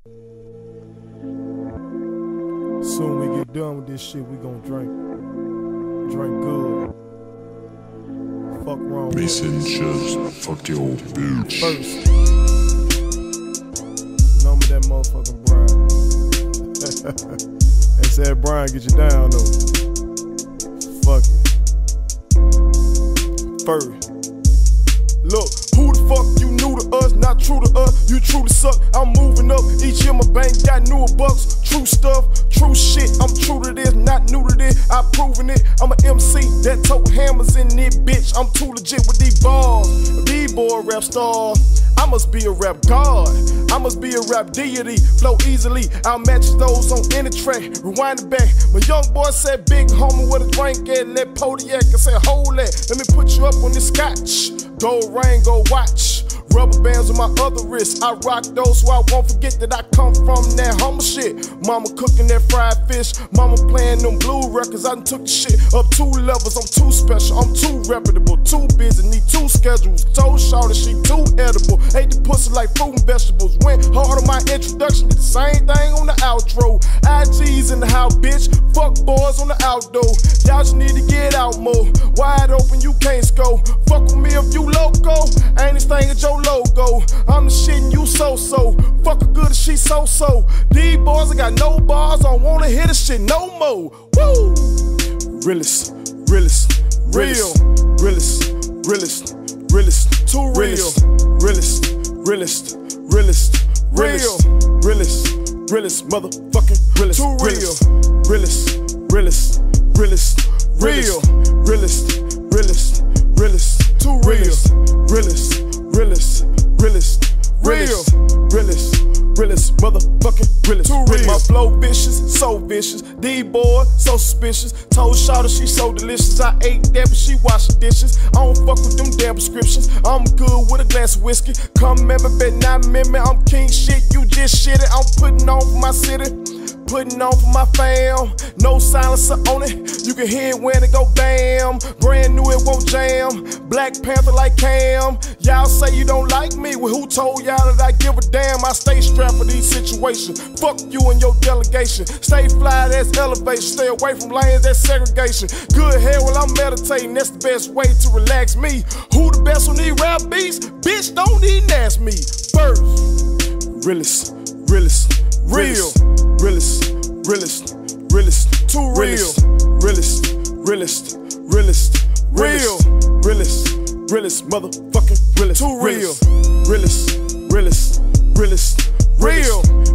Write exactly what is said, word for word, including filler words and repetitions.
Soon we get done with this shit, we gon' drink. Drink good. Fuck wrong with Messengers, fuck your bitch. First, number that motherfucking Brian. They said Brian get you down though. Fuck it. First. Look, who the fuck you new to us, not true to us, you true to suck. I'm moving up, each year my bank got newer bucks. True stuff, true shit, I'm true to this, not new to this, I proven it. I'm an M C that tote hammers in it, bitch. I'm too legit with these bars. D-boy rap star, I must be a rap god. I must be a rap deity, flow easily. I'll match those on any track, rewind it back. My young boy said, big homie, what a drink at, let Podiac. I said, hold that, let me put you up on this scotch. Gold ring, gold watch. Rubber bands on my other wrist. I rock those so I won't forget that I come from that humble shit. Mama cooking that fried fish. Mama playing them blue records. I done took the shit up two levels. I'm too special. I'm too reputable. Too busy. Need two schedules. Told shorty she too edible. Ate the pussy like fruit and vegetables. Went hard on my introduction. Did the same thing on the outro. I G's in the house, bitch. Fuck boys on the outdoor. Y'all just need to get out more. Wide open, you can't score. Fuck with me if you loco. Ain't this thing at your logo. I'm the shit and you so-so. Fuck her good as she so-so. These boys, I got no bars. I don't wanna hear this shit no more. Woo! Realest, realest, real. Realest, realest, realest, too real. Realest, realest, realest, real. Realest, realest, motherfucking realest. Too real. Realest, realest, realest, real. Realest, realest, realest, too real. Realest, realest, realest, realest, realest, realest, motherfucking realest. Too real. My flow vicious, so vicious. D-boy, so suspicious. Told Shawty she so delicious. I ate that, but she washed the dishes. I don't fuck with them damn prescriptions. I'm good with a glass of whiskey. Come remember, bet not remember. I'm king shit, you just shit it. I'm putting on for my city. Putting on for my fam, no silencer on it. You can hear it when it go bam. Brand new, it won't jam. Black Panther like Cam. Y'all say you don't like me. Well, who told y'all that I give a damn? I stay strapped for these situations. Fuck you and your delegation. Stay fly, that's elevation. Stay away from lanes, that's segregation. Good hair while I'm meditating. That's the best way to relax me. Who the best on these rap beats? Bitch, don't even ask me. First, realest, realest, real. Realest, realest, realest, too real. Realest, realest, realest, real. Realest, realest, motherfucking realest, too real. Realest, realest, realest, real.